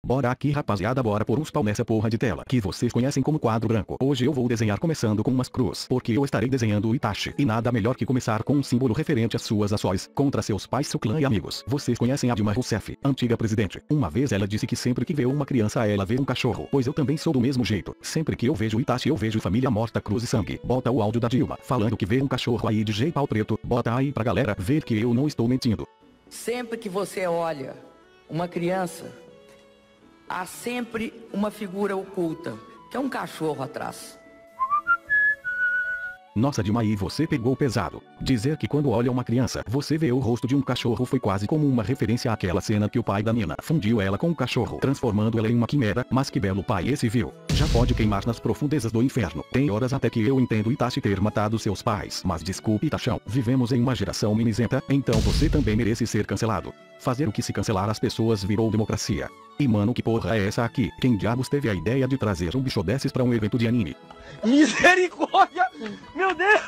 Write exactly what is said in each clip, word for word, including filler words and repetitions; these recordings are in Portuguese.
Bora aqui rapaziada, bora por uns pau nessa porra de tela que vocês conhecem como quadro branco. Hoje eu vou desenhar começando com umas cruz, porque eu estarei desenhando o Itachi. E nada melhor que começar com um símbolo referente às suas ações contra seus pais, seu clã e amigos. Vocês conhecem a Dilma Rousseff, antiga presidente. Uma vez ela disse que sempre que vê uma criança ela vê um cachorro. Pois eu também sou do mesmo jeito. Sempre que eu vejo o Itachi eu vejo família morta, cruz e sangue. Bota o áudio da Dilma falando que vê um cachorro aí de J Pau Preto. Bota aí pra galera ver que eu não estou mentindo. Sempre que você olha uma criança, há sempre uma figura oculta, que é um cachorro atrás. Nossa Dilma, aí você pegou pesado. Dizer que quando olha uma criança você vê o rosto de um cachorro foi quase como uma referência àquela cena que o pai da Nina fundiu ela com o cachorro, transformando ela em uma quimera. Mas que belo pai esse, viu? Já pode queimar nas profundezas do inferno. Tem horas até que eu entendo Itachi ter matado seus pais. Mas desculpe Itachão, vivemos em uma geração mimizenta, então você também merece ser cancelado. Fazer o que se cancelar as pessoas virou democracia. E mano, que porra é essa aqui? Quem diabos teve a ideia de trazer um bicho desses pra um evento de anime? Misericórdia! Meu Deus!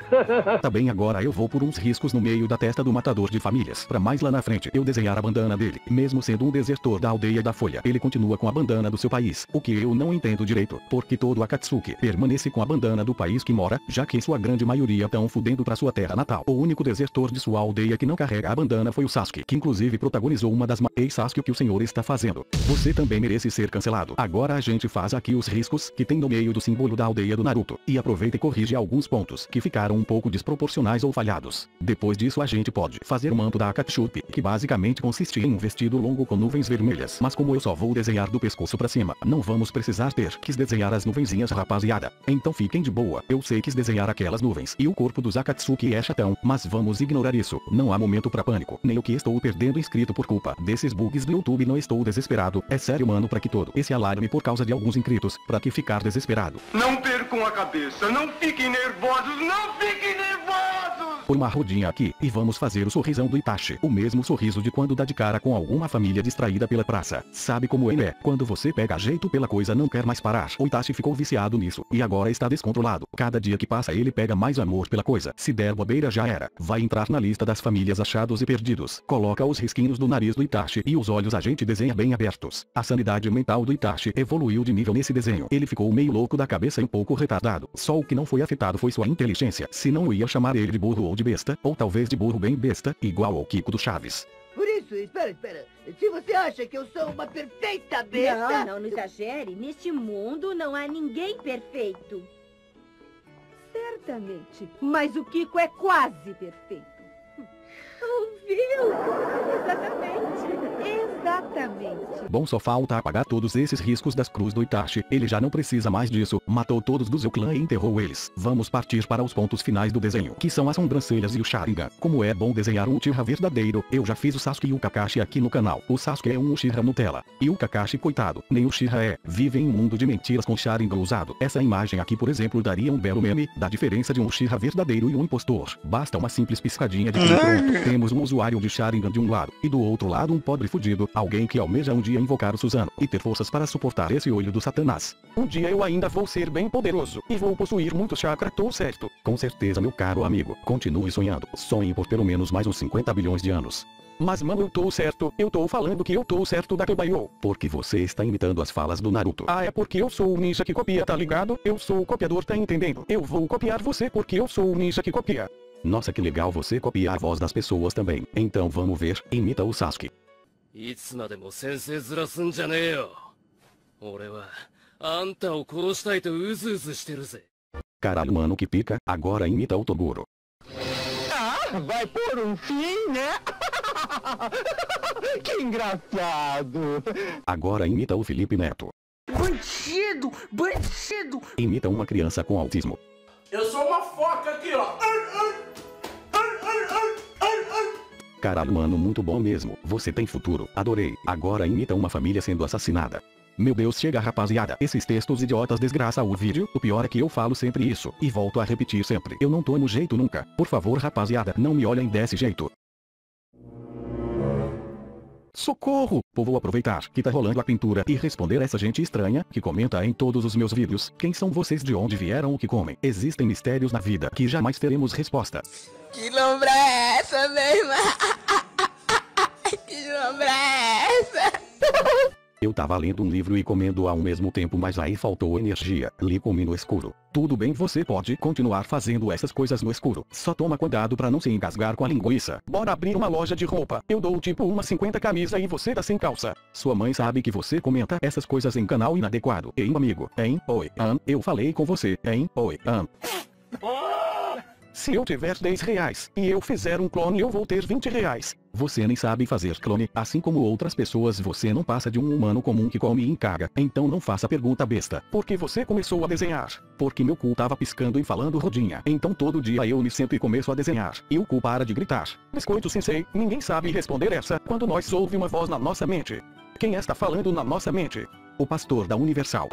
Tá bem, agora eu vou por uns riscos no meio da testa do matador de famílias. Pra mais lá na frente eu desenhar a bandana dele. Mesmo sendo um desertor da aldeia da Folha, ele continua com a bandana do seu país. O que eu não entendo direito, porque todo Akatsuki permanece com a bandana do país que mora, já que sua grande maioria tão fudendo pra sua terra natal. O único desertor de sua aldeia que não carrega a bandana foi o Sasuke, que inclusive protagonizou uma das ma... Ei Sasuke, o que o senhor está fazendo? Você também merece ser cancelado. Agora a gente faz aqui os riscos que tem no meio do símbolo da aldeia do Naruto. E aproveita e corrige alguns pontos que ficaram um pouco desproporcionais ou falhados. Depois disso a gente pode fazer o manto da Akatsuki, que basicamente consiste em um vestido longo com nuvens vermelhas. Mas como eu só vou desenhar do pescoço pra cima, não vamos precisar ter que desenhar as nuvenzinhas, rapaziada. Então fiquem de boa, eu sei que desenhar aquelas nuvens e o corpo dos Akatsuki é chatão, mas vamos ignorar isso. Não há momento pra pânico, nem o que estou perdendo inscrito por culpa desses bugs do YouTube. Não estou desesperado, é sério mano, pra que todo esse alarme por causa de alguns inscritos, pra que ficar desesperado? Não percam a cabeça, não fiquem nervosos, não fiquem nervosos! Põe uma rodinha aqui e vamos fazer o sorrisão do Itachi. O mesmo sorriso de quando dá de cara com alguma família distraída pela praça. Sabe como ele é? Quando você pega jeito pela coisa não quer mais parar. O Itachi ficou viciado nisso e agora está descontrolado. Cada dia que passa ele pega mais amor pela coisa. Se der bobeira já era. Vai entrar na lista das famílias achados e perdidos. Coloca os risquinhos do nariz do Itachi e os olhos a gente desenha bem abertos. A sanidade mental do Itachi evoluiu de nível nesse desenho. Ele ficou meio louco da cabeça e um pouco retardado. Só o que não foi afetado foi sua inteligência. Se não eu ia chamar ele de burro ou de besta, ou talvez de burro bem besta, igual ao Kiko do Chaves. Por isso, espera, espera. Se você acha que eu sou uma perfeita besta... Não, não, não exagere. Neste mundo não há ninguém perfeito. Certamente. Mas o Kiko é quase perfeito. Ouviu? Exatamente. Exatamente. Bom, só falta apagar todos esses riscos das cruz do Itachi. Ele já não precisa mais disso. Matou todos do seu clã e enterrou eles. Vamos partir para os pontos finais do desenho, que são as sobrancelhas e o Sharingan. Como é bom desenhar um Uchiha verdadeiro. Eu já fiz o Sasuke e o Kakashi aqui no canal. O Sasuke é um Uchiha Nutella. E o Kakashi, coitado, nem Uchiha é. Vive em um mundo de mentiras com Sharingan usado. Essa imagem aqui, por exemplo, daria um belo meme da diferença de um Uchiha verdadeiro e um impostor. Basta uma simples piscadinha de pronto. Temos um usuário de Sharingan de um lado, e do outro lado um pobre fudido, alguém que almeja um dia invocar o Suzano, e ter forças para suportar esse olho do Satanás. Um dia eu ainda vou ser bem poderoso, e vou possuir muito chakra, tô certo. Com certeza meu caro amigo, continue sonhando, sonhe por pelo menos mais uns cinquenta bilhões de anos. Mas mano, eu tô certo, eu tô falando que eu tô certo da Kebaio. Porque você está imitando as falas do Naruto. Ah, é porque eu sou o ninja que copia, tá ligado? Eu sou o copiador, tá entendendo? Eu vou copiar você porque eu sou o ninja que copia. Nossa, que legal você copiar a voz das pessoas também. Então vamos ver, imita o Sasuke. Caralho mano, que pica, agora imita o Toguro. Ah, vai por um fim, né? Que engraçado. Agora imita o Felipe Neto. Bandido! Bandido! Imita uma criança com autismo. Eu sou uma foca aqui, ó. Caralho mano, muito bom mesmo. Você tem futuro. Adorei. Agora imita uma família sendo assassinada. Meu Deus, chega rapaziada. Esses textos idiotas desgraçam o vídeo. O pior é que eu falo sempre isso. E volto a repetir sempre. Eu não tomo jeito nunca. Por favor rapaziada, não me olhem desse jeito. Socorro! Pô, vou aproveitar que tá rolando a pintura e responder essa gente estranha que comenta em todos os meus vídeos. Quem são vocês, de onde vieram, o que comem? Existem mistérios na vida que jamais teremos resposta. Que lombra é essa, meu irmão? Que lombra é essa? Eu tava lendo um livro e comendo ao mesmo tempo, mas aí faltou energia. Li comi no escuro. Tudo bem, você pode continuar fazendo essas coisas no escuro. Só toma cuidado pra não se engasgar com a linguiça. Bora abrir uma loja de roupa. Eu dou tipo uma cinquenta camisa e você dá sem calça. Sua mãe sabe que você comenta essas coisas em canal inadequado. Hein, amigo? Hein? Oi, An? Eu falei com você. Hein? Oi, An? Se eu tiver dez reais e eu fizer um clone, eu vou ter vinte reais. Você nem sabe fazer clone, assim como outras pessoas. Você não passa de um humano comum que come e caga. Então não faça pergunta besta. Por que você começou a desenhar? Porque meu cu tava piscando e falando rodinha. Então todo dia eu me sento e começo a desenhar. E o cu para de gritar. Biscoito Sensei, ninguém sabe responder essa quando nós ouve uma voz na nossa mente. Quem está falando na nossa mente? O pastor da Universal.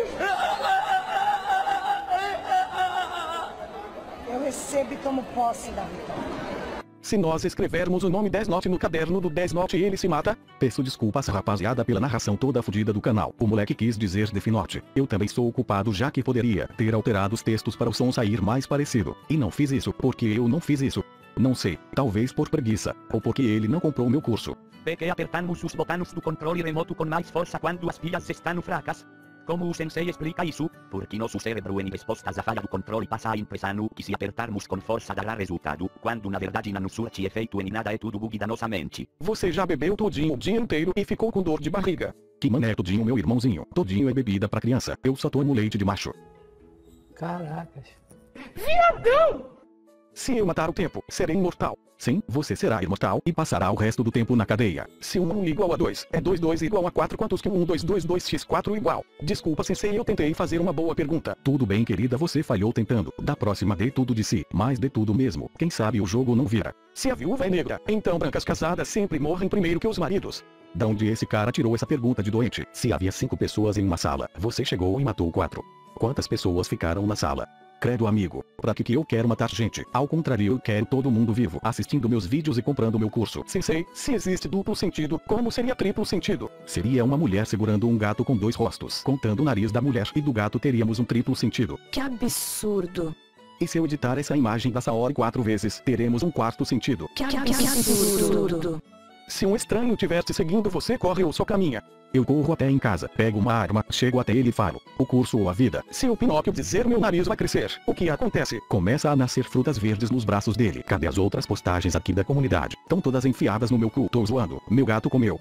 Eu recebo e tomo posse da vitória. Se nós escrevermos o nome Death Note no caderno do Death Note, ele se mata? Peço desculpas, rapaziada, pela narração toda fodida do canal. O moleque quis dizer Death Note. Eu também sou culpado, já que poderia ter alterado os textos para o som sair mais parecido. E não fiz isso, porque eu não fiz isso. Não sei, talvez por preguiça, ou porque ele não comprou meu curso. Perché apertamos os botões do controle remoto com mais força quando as pilhas estão fracas? Como o sensei explica isso? Porque nosso cérebro em respostas à falha do controle passa a impressão que se apertarmos com força dará resultado, quando na verdade não surte efeito em nada, é tudo bug da nossa mente. Você já bebeu todinho o dia inteiro e ficou com dor de barriga? Que mané todinho, meu irmãozinho. Todinho é bebida pra criança. Eu só tomo leite de macho. Caracas. Viadão! Se eu matar o tempo, serei imortal. Sim, você será imortal e passará o resto do tempo na cadeia. Se um igual a dois, é dois dois igual a quatro, quantos que um dois dois dois x quatro igual? Desculpa, sensei, eu tentei fazer uma boa pergunta. Tudo bem, querida, você falhou tentando. Da próxima dê tudo de si, mas dê tudo mesmo. Quem sabe o jogo não vira. Se a viúva é negra, então brancas casadas sempre morrem primeiro que os maridos. Da onde esse cara tirou essa pergunta de doente? Se havia cinco pessoas em uma sala, você chegou e matou quatro. Quantas pessoas ficaram na sala? Credo, amigo, pra que que eu quero matar gente? Ao contrário, eu quero todo mundo vivo, assistindo meus vídeos e comprando meu curso. Sensei, se existe duplo sentido, como seria triplo sentido? Seria uma mulher segurando um gato com dois rostos. Contando o nariz da mulher e do gato, teríamos um triplo sentido. Que absurdo. E se eu editar essa imagem da Saori quatro vezes, teremos um quarto sentido. Que absurdo. Se um estranho estiver te seguindo, você corre ou só caminha? Eu corro até em casa, pego uma arma, chego até ele e falo: o curso ou a vida? Se o Pinóquio dizer meu nariz vai crescer, o que acontece? Começa a nascer frutas verdes nos braços dele. Cadê as outras postagens aqui da comunidade? Estão todas enfiadas no meu cu. Tô zoando. Meu gato comeu.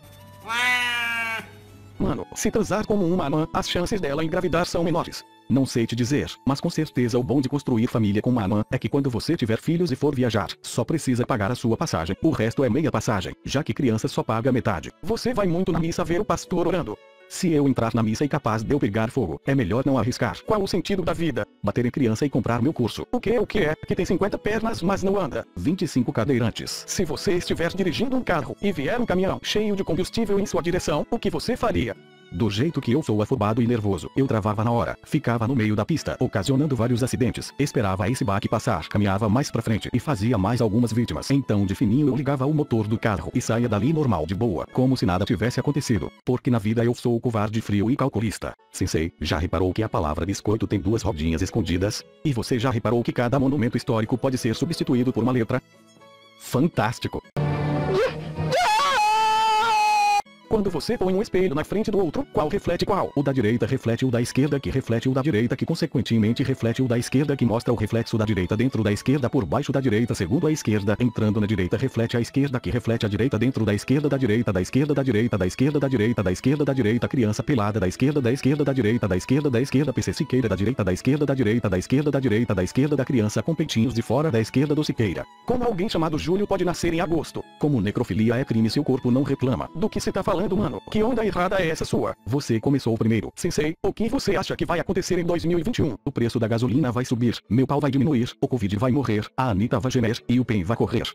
Mano, se transar como uma anã, as chances dela engravidar são menores. Não sei te dizer, mas com certeza o bom de construir família com uma anã é que quando você tiver filhos e for viajar, só precisa pagar a sua passagem. O resto é meia passagem, já que criança só paga metade. Você vai muito na missa ver o pastor orando. Se eu entrar na missa e capaz de eu pegar fogo, é melhor não arriscar. Qual o sentido da vida? Bater em criança e comprar meu curso. O que é o que é? Que tem cinquenta pernas, mas não anda. vinte e cinco cadeirantes. Se você estiver dirigindo um carro e vier um caminhão cheio de combustível em sua direção, o que você faria? Do jeito que eu sou afobado e nervoso, eu travava na hora, ficava no meio da pista, ocasionando vários acidentes, esperava esse baque passar, caminhava mais pra frente e fazia mais algumas vítimas. Então de fininho eu ligava o motor do carro e saía dali normal, de boa, como se nada tivesse acontecido. Porque na vida eu sou covarde, frio e calculista. Sensei, já reparou que a palavra biscoito tem duas rodinhas escondidas? E você já reparou que cada monumento histórico pode ser substituído por uma letra? Fantástico! Quando você põe um espelho na frente do outro, qual reflete qual? O da direita reflete o da esquerda, que reflete o da direita, que consequentemente reflete o da esquerda, que mostra o reflexo da direita dentro da esquerda por baixo da direita segundo a esquerda, entrando na direita reflete a esquerda, que reflete a direita dentro da esquerda da direita da esquerda da direita da esquerda da direita da esquerda da direita criança pelada da esquerda da esquerda da direita da esquerda da esquerda P C Siqueira da direita da esquerda da direita da esquerda da direita da esquerda da criança com peitinhos de fora da esquerda do Siqueira. Como alguém chamado Júlio pode nascer em agosto? Como necrofilia é crime, seu corpo não reclama. Do que você tá falando, mano? Que onda errada é essa sua? Você começou primeiro. Sensei, o que você acha que vai acontecer em dois mil e vinte e um? O preço da gasolina vai subir, meu pau vai diminuir, o Covid vai morrer, a Anitta vai gemer e o Pen vai correr.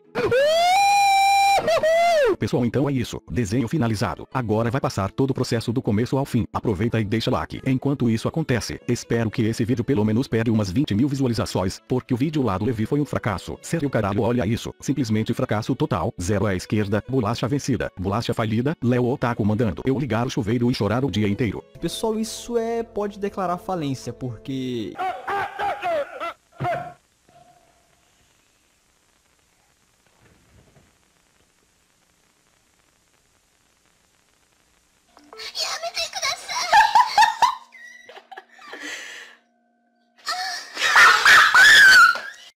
Pessoal, então é isso. Desenho finalizado. Agora vai passar todo o processo do começo ao fim. Aproveita e deixa like. Enquanto isso acontece, espero que esse vídeo pelo menos pegue umas vinte mil visualizações, porque o vídeo lá do Levi foi um fracasso. Sério, caralho, olha isso. Simplesmente fracasso total. Zero à esquerda, bolacha vencida, bolacha falida, Léo Otaku mandando eu ligar o chuveiro e chorar o dia inteiro. Pessoal, isso é... pode declarar falência, porque...